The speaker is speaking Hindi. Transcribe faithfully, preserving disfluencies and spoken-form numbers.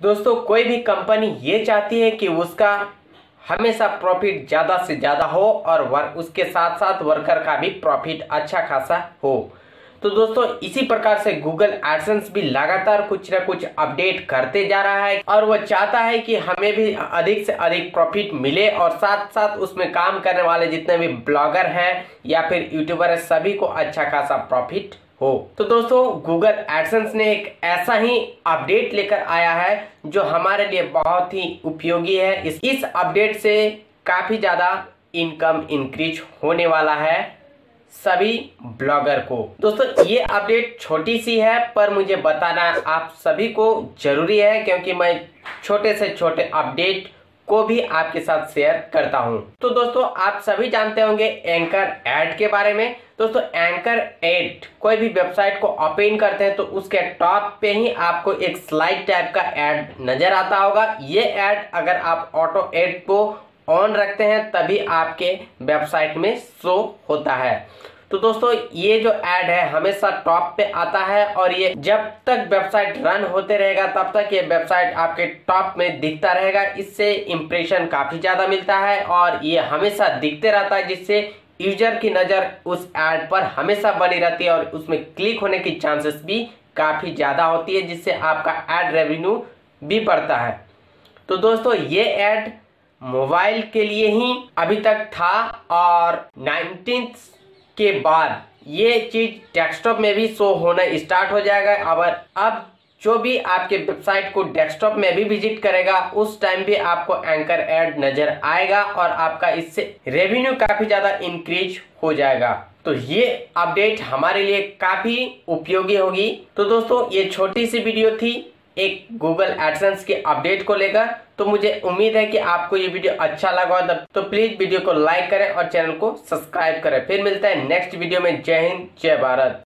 दोस्तों कोई भी कंपनी ये चाहती है कि उसका हमेशा प्रॉफिट ज़्यादा से ज़्यादा हो और वर्क उसके साथ साथ वर्कर का भी प्रॉफिट अच्छा खासा हो। तो दोस्तों इसी प्रकार से गूगल एडसेंस भी लगातार कुछ ना कुछ अपडेट करते जा रहा है और वह चाहता है कि हमें भी अधिक से अधिक प्रॉफिट मिले और साथ साथ उसमें काम करने वाले जितने भी ब्लॉगर हैं या फिर यूट्यूबर हैं सभी को अच्छा खासा प्रॉफिट हो। तो दोस्तों गूगल एडसेंस ने एक ऐसा ही अपडेट लेकर आया है जो हमारे लिए बहुत ही उपयोगी है। इस, इस अपडेट से काफी ज्यादा इनकम इंक्रीज होने वाला है सभी ब्लॉगर को। दोस्तों ये अपडेट छोटी सी है पर मुझे बताना आप सभी को जरूरी है क्योंकि मैं छोटे से छोटे अपडेट को भी आपके साथ शेयर करता हूं। तो दोस्तों आप सभी जानते होंगे एंकर ऐड के बारे में। दोस्तों एंकर ऐड कोई भी वेबसाइट को ओपन करते हैं तो उसके टॉप पे ही आपको एक स्लाइड टाइप का ऐड नजर आता होगा। ये ऐड अगर आप ऑटो ऐड को ऑन रखते हैं तभी आपके वेबसाइट में शो होता है। तो दोस्तों ये जो ऐड है हमेशा टॉप पे आता है और ये जब तक वेबसाइट रन होते रहेगा तब तक ये वेबसाइट आपके टॉप में दिखता रहेगा। इससे इंप्रेशन काफी ज्यादा मिलता है और ये हमेशा दिखते रहता है जिससे यूजर की नजर उस ऐड पर हमेशा बनी रहती है और उसमें क्लिक होने की चांसेस भी काफी ज्यादा होती है जिससे आपका ऐड रेवेन्यू भी बढ़ता है। तो दोस्तों ये ऐड मोबाइल के लिए ही अभी तक था और नाइनटीन्थ के बाद ये चीज डेस्कटॉप में भी शो होना स्टार्ट हो जाएगा। अब अब जो भी आपके वेबसाइट को डेस्कटॉप में भी विजिट करेगा उस टाइम भी आपको एंकर ऐड नजर आएगा और आपका इससे रेवेन्यू काफी ज्यादा इंक्रीज हो जाएगा। तो ये अपडेट हमारे लिए काफी उपयोगी होगी। तो दोस्तों ये छोटी सी वीडियो थी एक गूगल एडसेंस के अपडेट को लेकर। तो मुझे उम्मीद है कि आपको ये वीडियो अच्छा लगा हो तो प्लीज वीडियो को लाइक करें और चैनल को सब्सक्राइब करें। फिर मिलता है नेक्स्ट वीडियो में। जय हिंद जय भारत।